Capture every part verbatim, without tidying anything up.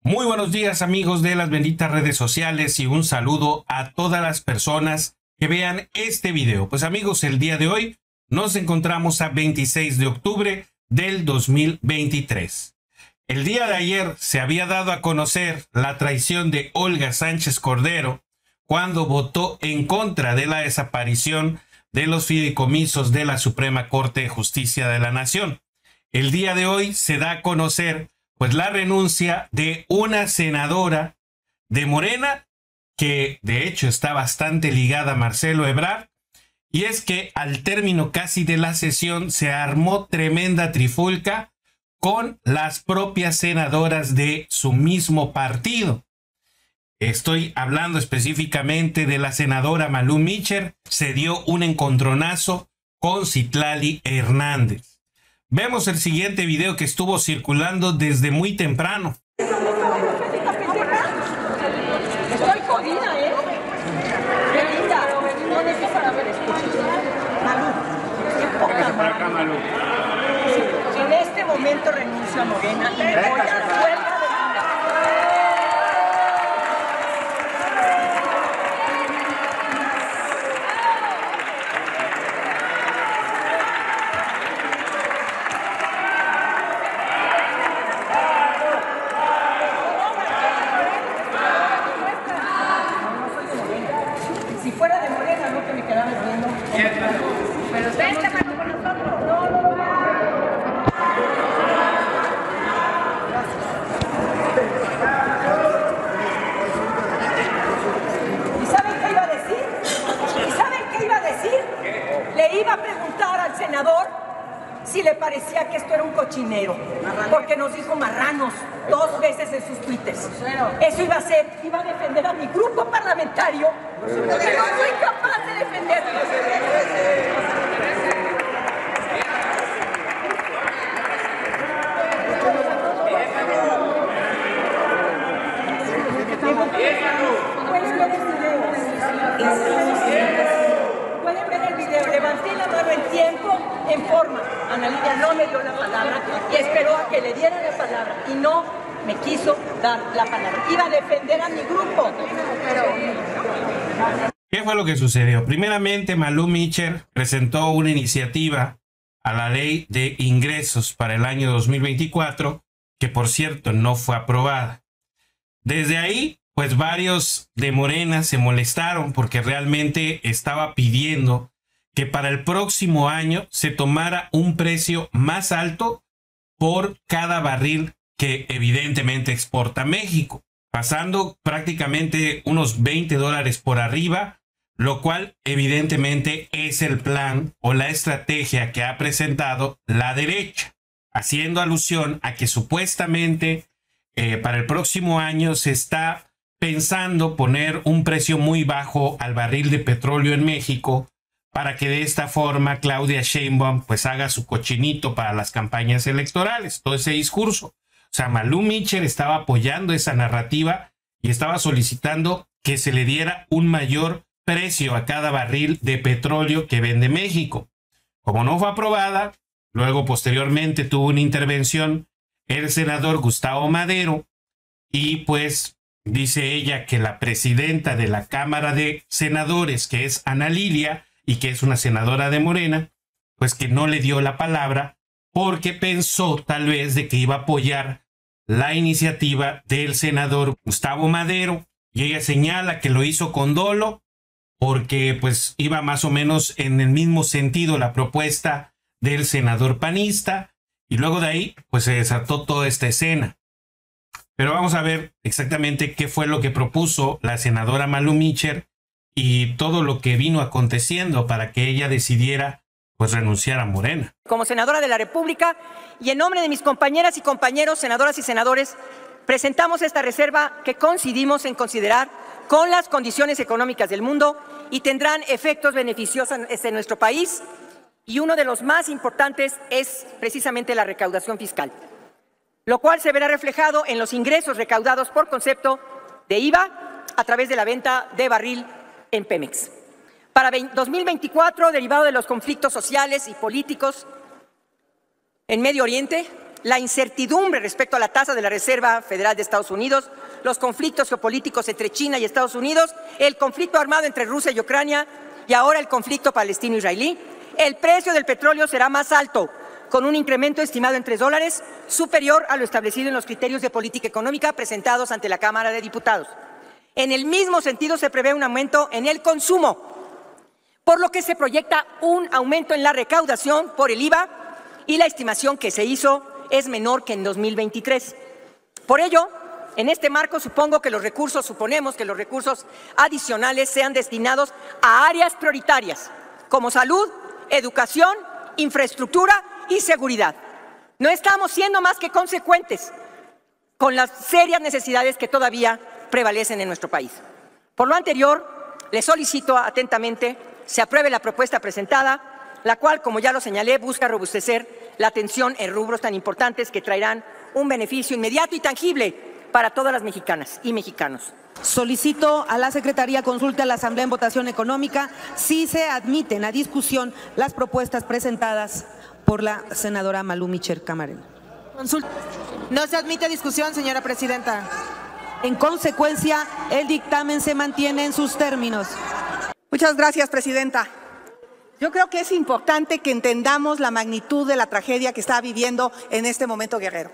Muy buenos días, amigos de las benditas redes sociales, y un saludo a todas las personas que vean este video. Pues amigos, el día de hoy nos encontramos a veintiséis de octubre del dos mil veintitrés. El día de ayer se había dado a conocer la traición de Olga Sánchez Cordero cuando votó en contra de la desaparición de los fideicomisos de la Suprema Corte de Justicia de la Nación. El día de hoy se da a conocer pues la renuncia de una senadora de Morena, que de hecho está bastante ligada a Marcelo Ebrard, y es que al término casi de la sesión se armó tremenda trifulca con las propias senadoras de su mismo partido. Estoy hablando específicamente de la senadora Malú Micher. Se dio un encontronazo con Citlali Hernández. Vemos el siguiente video que estuvo circulando desde muy temprano. Estoy jodida, ¿eh? Qué linda. ¿Dónde está para ver esto? Malú. Qué poca Malú. En este momento renuncio a Morena y me voy a huelga de Si fuera de Morena, no que me quedara viendo. Pero vente, Manu, con nosotros. No, no, no. ¿Y saben qué iba a decir? ¿Y saben qué iba a decir? Le iba a preguntar al senador si le parecía que esto era un cochinero, porque nos dijo marranos dos veces en sus twitters. Eso iba a ser, iba a defender a mi grupo parlamentario, y no soy capaz de defenderlo. Pueden ver el video. Pueden ver el video. Levanté la mano en tiempo, en forma. Ana Lilia no me dio la palabra y esperó a que le diera la palabra y no me quiso dar la palabra. Iba a defender a mi grupo. ¿Qué fue lo que sucedió? Primeramente, Malú Micher presentó una iniciativa a la ley de ingresos para el año dos mil veinticuatro, que por cierto no fue aprobada. Desde ahí, pues varios de Morena se molestaron porque realmente estaba pidiendo que para el próximo año se tomara un precio más alto por cada barril que evidentemente exporta México, pasando prácticamente unos veinte dólares por arriba, lo cual evidentemente es el plan o la estrategia que ha presentado la derecha, haciendo alusión a que supuestamente eh, para el próximo año se está pensando poner un precio muy bajo al barril de petróleo en México, para que de esta forma Claudia Sheinbaum pues haga su cochinito para las campañas electorales, todo ese discurso. O sea, Malú Micher estaba apoyando esa narrativa y estaba solicitando que se le diera un mayor precio a cada barril de petróleo que vende México. Como no fue aprobada, luego posteriormente tuvo una intervención el senador Gustavo Madero y pues dice ella que la presidenta de la Cámara de Senadores, que es Ana Lilia, y que es una senadora de Morena, pues que no le dio la palabra porque pensó tal vez de que iba a apoyar la iniciativa del senador Gustavo Madero, y ella señala que lo hizo con dolo porque pues iba más o menos en el mismo sentido la propuesta del senador panista, y luego de ahí pues se desató toda esta escena. Pero vamos a ver exactamente qué fue lo que propuso la senadora Malú Micher y todo lo que vino aconteciendo para que ella decidiera pues renunciar a Morena. Como senadora de la República y en nombre de mis compañeras y compañeros, senadoras y senadores, presentamos esta reserva que coincidimos en considerar con las condiciones económicas del mundo y tendrán efectos beneficiosos en nuestro país, y uno de los más importantes es precisamente la recaudación fiscal, lo cual se verá reflejado en los ingresos recaudados por concepto de I V A a través de la venta de barril en Pemex. Para dos mil veinticuatro, derivado de los conflictos sociales y políticos en Medio Oriente, la incertidumbre respecto a la tasa de la Reserva Federal de Estados Unidos, los conflictos geopolíticos entre China y Estados Unidos, el conflicto armado entre Rusia y Ucrania y ahora el conflicto palestino-israelí, el precio del petróleo será más alto, con un incremento estimado en tres dólares, superior a lo establecido en los criterios de política económica presentados ante la Cámara de Diputados. En el mismo sentido, se prevé un aumento en el consumo, por lo que se proyecta un aumento en la recaudación por el I V A y la estimación que se hizo es menor que en dos mil veintitrés. Por ello, en este marco supongo que los recursos, suponemos que los recursos adicionales sean destinados a áreas prioritarias como salud, educación, infraestructura y seguridad. No estamos siendo más que consecuentes con las serias necesidades que todavía prevalecen en nuestro país. Por lo anterior, le solicito atentamente se apruebe la propuesta presentada, la cual, como ya lo señalé, busca robustecer la atención en rubros tan importantes que traerán un beneficio inmediato y tangible para todas las mexicanas y mexicanos. Solicito a la Secretaría consulte a la Asamblea en votación económica si se admiten a discusión las propuestas presentadas por la senadora Malú Micher Camarena. Consulta. No se admite discusión, señora presidenta. En consecuencia, el dictamen se mantiene en sus términos. Muchas gracias, presidenta. Yo creo que es importante que entendamos la magnitud de la tragedia que está viviendo en este momento Guerrero.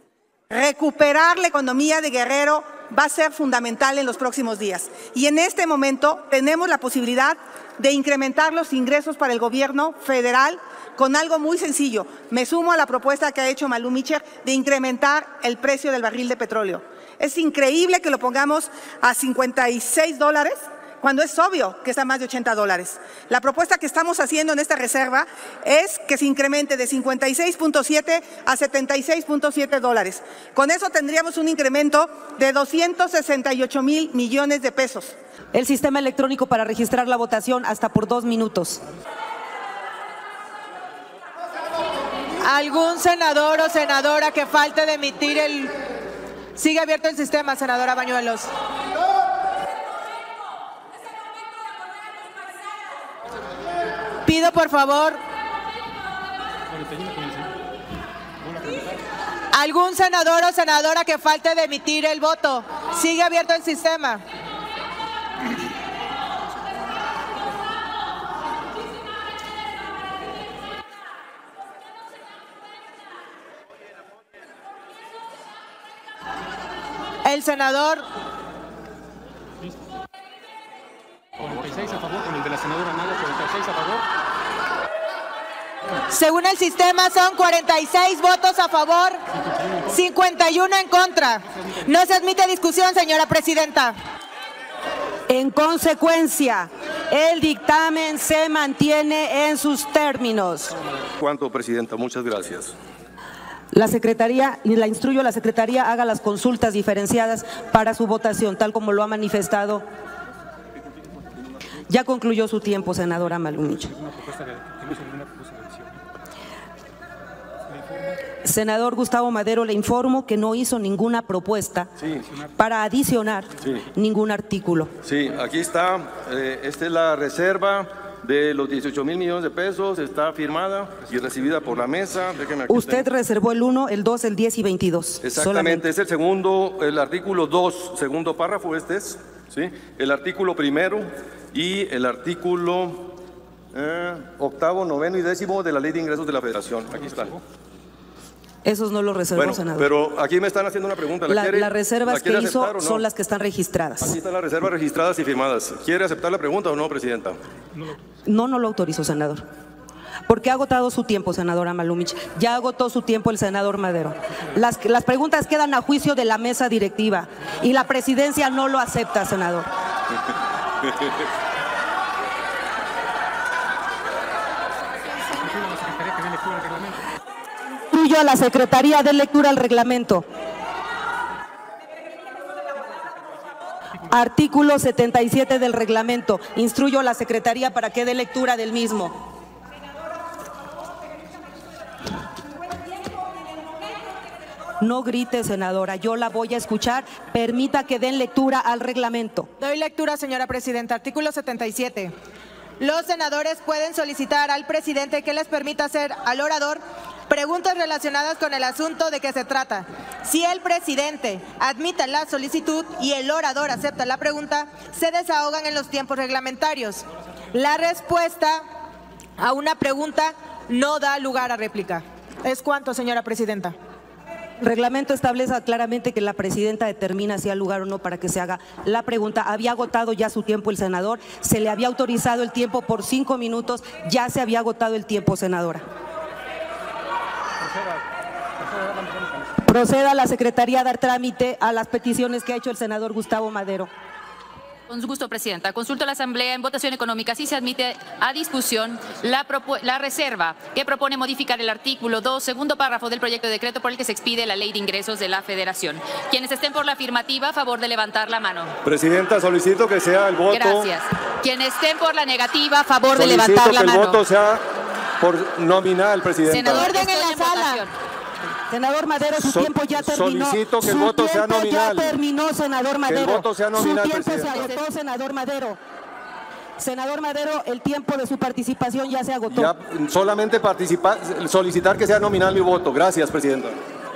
Recuperar la economía de Guerrero va a ser fundamental en los próximos días. Y en este momento tenemos la posibilidad de incrementar los ingresos para el gobierno federal con algo muy sencillo. Me sumo a la propuesta que ha hecho Malú Micher de incrementar el precio del barril de petróleo. Es increíble que lo pongamos a cincuenta y seis dólares cuando es obvio que está a más de ochenta dólares. La propuesta que estamos haciendo en esta reserva es que se incremente de cincuenta y seis punto siete a setenta y seis punto siete dólares. Con eso tendríamos un incremento de doscientos sesenta y ocho mil millones de pesos. El sistema electrónico para registrar la votación hasta por dos minutos. ¿Algún senador o senadora que falte de emitir el... Sigue abierto el sistema, senadora Bañuelos. Pido, por favor, algún senador o senadora que falte de emitir el voto. Sigue abierto el sistema. El senador... cuarenta y seis a favor, con el de la senadora Naya, cuarenta y seis a favor. Según el sistema son cuarenta y seis votos a favor, cincuenta y uno en contra. No se admite discusión, señora presidenta. En consecuencia, el dictamen se mantiene en sus términos. ¿Cuánto, presidenta? Muchas gracias. La Secretaría, y la instruyo a la Secretaría, haga las consultas diferenciadas para su votación, tal como lo ha manifestado. Ya concluyó su tiempo, senadora Malú Micher. Senador Gustavo Madero, le informo que no hizo ninguna propuesta sí. para adicionar sí. ningún artículo. Sí, aquí está. Eh, esta es la reserva de los dieciocho mil millones de pesos. Está firmada y recibida por la mesa. Déjeme aquí. Usted tengo. reservó el uno, el dos, el diez y veintidós. Exactamente, solamente. Es el segundo, el artículo dos, segundo párrafo, este es. ¿sí? El artículo primero y el artículo eh, octavo, noveno y décimo de la Ley de Ingresos de la Federación. Aquí están. Esos no los reservó, bueno, senador. Pero aquí me están haciendo una pregunta. ¿La, la, quiere, las reservas ¿la quiere que hizo no? son las que están registradas. Aquí están las reservas registradas y firmadas. ¿Quiere aceptar la pregunta o no, presidenta? No, no lo autorizo, senador. Porque ha agotado su tiempo, senadora Malú Micher. Ya agotó su tiempo el senador Madero. Las, las preguntas quedan a juicio de la mesa directiva y la presidencia no lo acepta, senador. Instruyo a la Secretaría de lectura al reglamento. Artículo setenta y siete del reglamento. Instruyo a la Secretaría para que dé lectura del mismo. No grite, senadora, yo la voy a escuchar. Permita que den lectura al reglamento. Doy lectura, señora presidenta. Artículo setenta y siete. Los senadores pueden solicitar al presidente que les permita hacer al orador Preguntas relacionadas con el asunto de que se trata. Si el presidente admite la solicitud y el orador acepta la pregunta, se desahogan en los tiempos reglamentarios. La respuesta a una pregunta no da lugar a réplica. ¿Es cuánto, señora presidenta? El reglamento establece claramente que la presidenta determina si hay lugar o no para que se haga la pregunta. Había agotado ya su tiempo el senador, se le había autorizado el tiempo por cinco minutos, ya se había agotado el tiempo, senadora. Proceda la Secretaría a dar trámite a las peticiones que ha hecho el senador Gustavo Madero. Con gusto, Presidenta. Consulto a la Asamblea en votación económica si se admite a discusión la, la reserva que propone modificar el artículo dos, segundo párrafo del proyecto de decreto por el que se expide la Ley de Ingresos de la Federación. Quienes estén por la afirmativa, a favor de levantar la mano. Presidenta, solicito que sea el voto. Gracias. Quienes estén por la negativa, a favor de levantar la mano. Solicito que el voto sea por nominal, Presidenta. Senador, orden en la sala. Senador Madero, su So, tiempo ya terminó. Solicito que el voto sea nominal. Su tiempo ya terminó, senador Madero. Que el voto sea nominal, su tiempo Presidenta. se agotó, senador Madero. Senador Madero, el tiempo de su participación ya se agotó. Ya, solamente participar, solicitar que sea nominal mi voto. Gracias, Presidenta.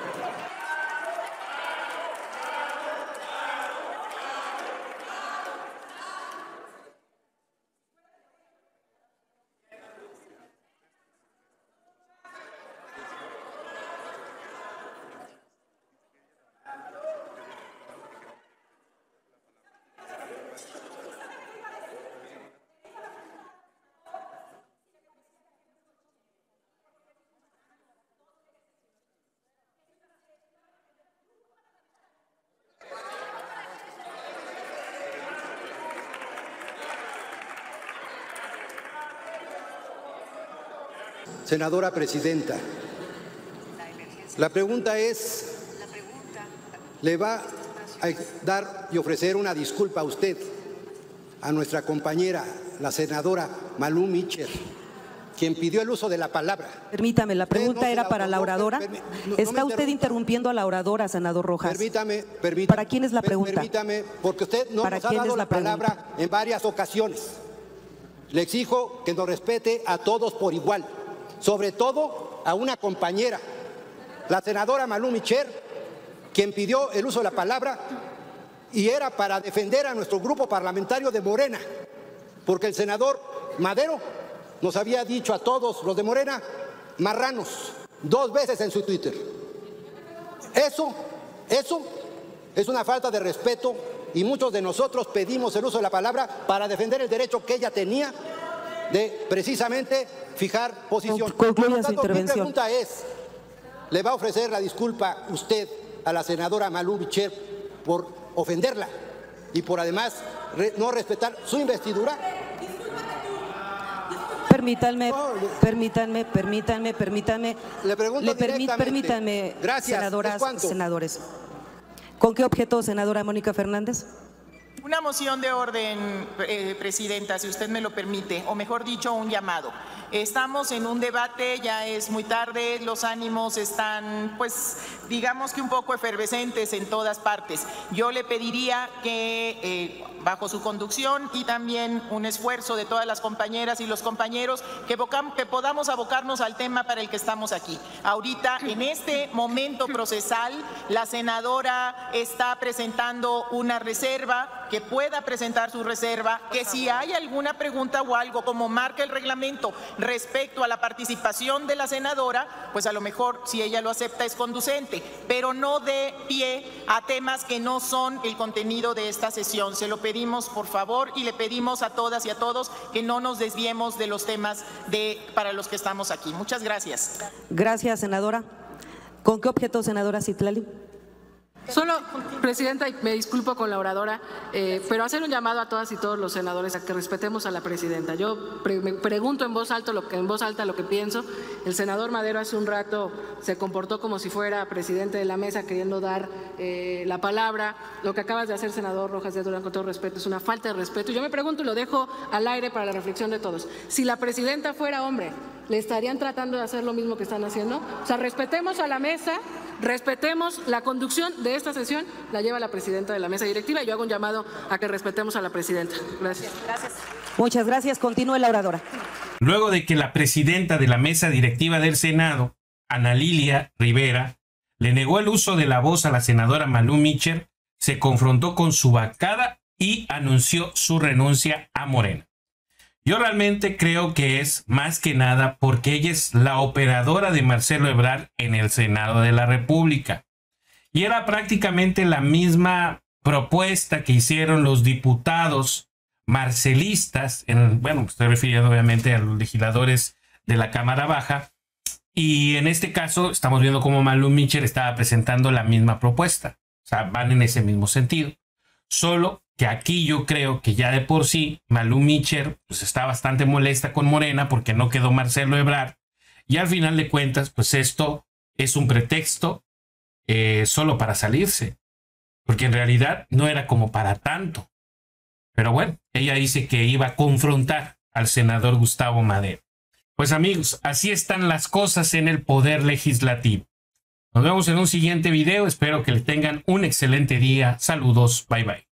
Senadora Presidenta, la pregunta es, ¿le va a dar y ofrecer una disculpa a usted, a nuestra compañera, la senadora Malú Micher, quien pidió el uso de la palabra? Permítame, la pregunta no era la, para la oradora. No, no, ¿Está no usted interrumpiendo a la oradora, senador Rojas? Permítame, permítame. ¿Para quién es la pregunta? Permítame, porque usted no nos ha dado la, la palabra en varias ocasiones. Le exijo que nos respete a todos por igual. Sobre todo a una compañera, la senadora Malú Micher, quien pidió el uso de la palabra y era para defender a nuestro grupo parlamentario de Morena, porque el senador Madero nos había dicho a todos los de Morena marranos dos veces en su Twitter. Eso, eso es una falta de respeto y muchos de nosotros pedimos el uso de la palabra para defender el derecho que ella tenía de precisamente fijar posición. Concluya su intervención. Mi pregunta es, ¿le va a ofrecer la disculpa usted a la senadora Malú Micher por ofenderla y por además re, no respetar su investidura? Permítanme, permítanme, permítanme, permítanme. Le pregunto le permí, directamente. Permítanme, Gracias. senadoras, senadores. ¿Con qué objeto, senadora Mónica Fernández? Una moción de orden, eh, Presidenta, si usted me lo permite, o mejor dicho, un llamado. Estamos en un debate, ya es muy tarde, los ánimos están, pues, digamos que un poco efervescentes en todas partes. Yo le pediría que, eh, bajo su conducción y también un esfuerzo de todas las compañeras y los compañeros, que, que podamos abocarnos al tema para el que estamos aquí. Ahorita, en este momento procesal, la senadora está presentando una reserva, que pueda presentar su reserva, que si hay alguna pregunta o algo, como marca el reglamento, respecto a la participación de la senadora, pues a lo mejor si ella lo acepta es conducente, pero no dé pie a temas que no son el contenido de esta sesión. Se lo pedimos por favor y le pedimos a todas y a todos que no nos desviemos de los temas de, para los que estamos aquí. Muchas gracias. Gracias, senadora. ¿Con qué objeto, senadora Citlali? Solo, Presidenta, y me disculpo con la oradora, eh, pero hacer un llamado a todas y todos los senadores a que respetemos a la Presidenta. Yo pre me pregunto en voz alta lo que en voz alta lo que pienso. El senador Madero hace un rato se comportó como si fuera presidente de la mesa queriendo dar eh, la palabra. Lo que acabas de hacer, senador Rojas de Durán, con todo respeto, es una falta de respeto. Yo me pregunto y lo dejo al aire para la reflexión de todos. Si la Presidenta fuera hombre, ¿le estarían tratando de hacer lo mismo que están haciendo? O sea, respetemos a la mesa, respetemos la conducción de esta sesión, la lleva la presidenta de la mesa directiva y yo hago un llamado a que respetemos a la presidenta. Gracias. Gracias. Muchas gracias. Continúe la oradora. Luego de que la presidenta de la mesa directiva del Senado Ana Lilia Rivera, le negó el uso de la voz a la senadora Malú Micher, se confrontó con su bancada y anunció su renuncia a Morena. Yo realmente creo que es más que nada porque ella es la operadora de Marcelo Ebrard en el Senado de la República. Y era prácticamente la misma propuesta que hicieron los diputados marcelistas, en, bueno, estoy refiriendo obviamente a los legisladores de la Cámara Baja, y en este caso estamos viendo cómo Malú Micher estaba presentando la misma propuesta. O sea, van en ese mismo sentido. Solo que aquí yo creo que ya de por sí Malú Micher pues, está bastante molesta con Morena porque no quedó Marcelo Ebrard. Y al final de cuentas, pues esto es un pretexto eh, solo para salirse. Porque en realidad no era como para tanto. Pero bueno, ella dice que iba a confrontar al senador Gustavo Madero. Pues amigos, así están las cosas en el Poder Legislativo. Nos vemos en un siguiente video. Espero que le tengan un excelente día. Saludos. Bye bye.